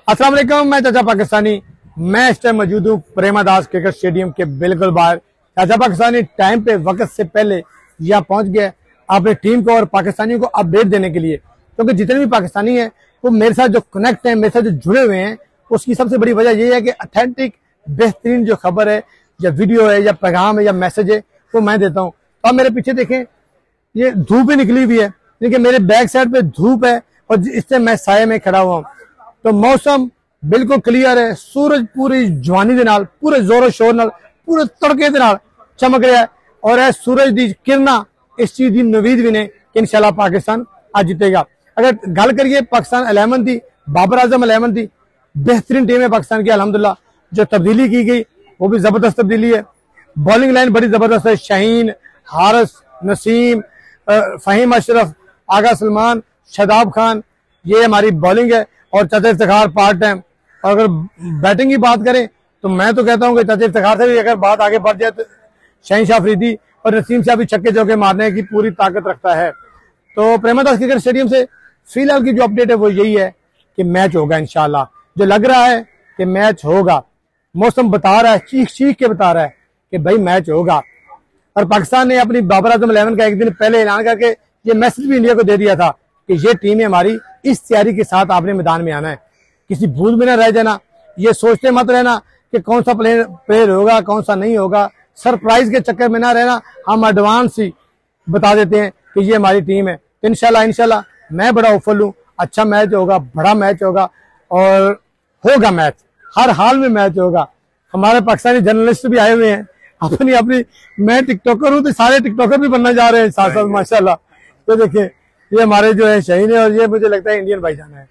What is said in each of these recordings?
अस्सलाम वालेकुम, मैं चाचा पाकिस्तानी। मैं इस टाइम मौजूद हूँ प्रेमादास क्रिकेट स्टेडियम के बिल्कुल बाहर। चाचा पाकिस्तानी टाइम पे वक्त से पहले यहाँ पहुंच गया अपनी टीम को और पाकिस्तानियों को अपडेट देने के लिए, क्योंकि जितने भी पाकिस्तानी हैं वो मेरे साथ जो कनेक्ट हैं, मेरे साथ जो जुड़े हुए हैं, उसकी सबसे बड़ी वजह यह है कि अथेंटिक बेहतरीन जो खबर है या वीडियो है या पैगाम है या मैसेज है वो मैं देता हूँ। तो आप मेरे पीछे देखें, ये धूप ही निकली हुई है, लेकिन मेरे बैक साइड पे धूप है और इससे मैं साये में खड़ा हुआ हूँ। तो मौसम बिल्कुल क्लियर है, सूरज पूरी जवानी दे नाल, पूरे जोरों शोर नाल, पूरे तड़के दे नाल चमक रहा है और है सूरज दी किरणा इस चीज की नवीद भी ने कि इंशाल्लाह पाकिस्तान आज जीतेगा। अगर गल करिए पाकिस्तान 11 थी, बाबर आजम 11 थी, बेहतरीन टीम है पाकिस्तान की अल्हम्दुलिल्लाह। जो तब्दीली की गई वो भी जबरदस्त तब्दीली है। बॉलिंग लाइन बड़ी जबरदस्त है, शाहीन, हारिस, नसीम, फहीम अशरफ, आगा सलमान, शादाब खान, ये हमारी बॉलिंग है और चाचा इफ्तिखार पार्ट टाइम। और अगर बैटिंग की बात करें तो मैं तो कहता हूं कि चाचा इफ्तिखार से भी अगर बात आगे बढ़ जाए तो शाहीन शाह अफरीदी और नसीम शाह भी छक्के चौके मारने की पूरी ताकत रखता है। तो प्रेमादास क्रिकेट स्टेडियम से फिलहाल की जो अपडेट है वो यही है कि मैच होगा इंशाल्लाह। जो लग रहा है कि मैच होगा, मौसम बता रहा है, चीख चीख के बता रहा है कि भाई मैच होगा। और पाकिस्तान ने अपनी बाबर आजम 11 का एक दिन पहले ऐलान करके ये मैसेज भी इंडिया को दे दिया था कि ये टीम है हमारी, इस तैयारी के साथ आपने मैदान में आना है, किसी भूल में ना रह जाना, ये सोचते मत रहना कि कौन सा प्लेयर होगा कौन सा नहीं होगा, सरप्राइज के चक्कर में ना रहना। हम एडवांस ही बता देते हैं कि ये हमारी टीम है। इंशाल्लाह मैं बड़ा होपफुल हूँ, अच्छा मैच होगा, बड़ा मैच होगा और होगा मैच, हर हाल में मैच होगा। हमारे पाकिस्तानी जर्नलिस्ट भी आए हुए हैं अपनी अपनी, मैं टिकटॉकर हूँ तो सारे टिकटॉकर भी बनना जा रहे हैं साथ साथ माशाल्लाह। तो देखिए ये हमारे जो है शहीन है और ये मुझे लगता है इंडियन भाईजान है।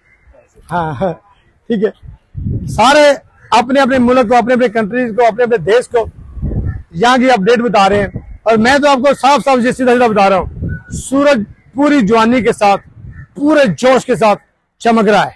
हाँ ठीक है, सारे अपने अपने मुल्क को, अपने अपने कंट्रीज को, अपने अपने देश को यहाँ की अपडेट बता रहे हैं। और मैं तो आपको साफ साफ सीधा सीधा बता रहा हूँ, सूरज पूरी जवानी के साथ, पूरे जोश के साथ चमक रहा है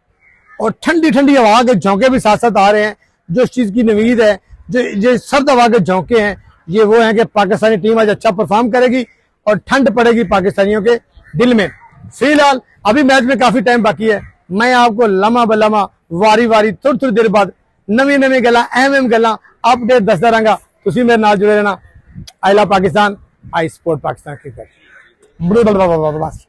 और ठंडी ठंडी हवा के झोंके भी साथ साथ आ रहे हैं। जो इस चीज की नवीद है, जो सर्द हवा के झोंके हैं, ये वो है कि पाकिस्तानी टीम आज अच्छा परफॉर्म करेगी और ठंड पड़ेगी पाकिस्तानियों के दिल में। फिलहाल अभी मैच में काफी टाइम बाकी है, मैं आपको लम्हा ब लम्हा वारी वारी थोड़ी थोड़ी देर बाद नवी गल्लां अहम गल्लां अपडेट दसदा रहांगा। तुसीं मेरे नाल जुड़े रहना। I love Pakistan, I support Pakistan cricket.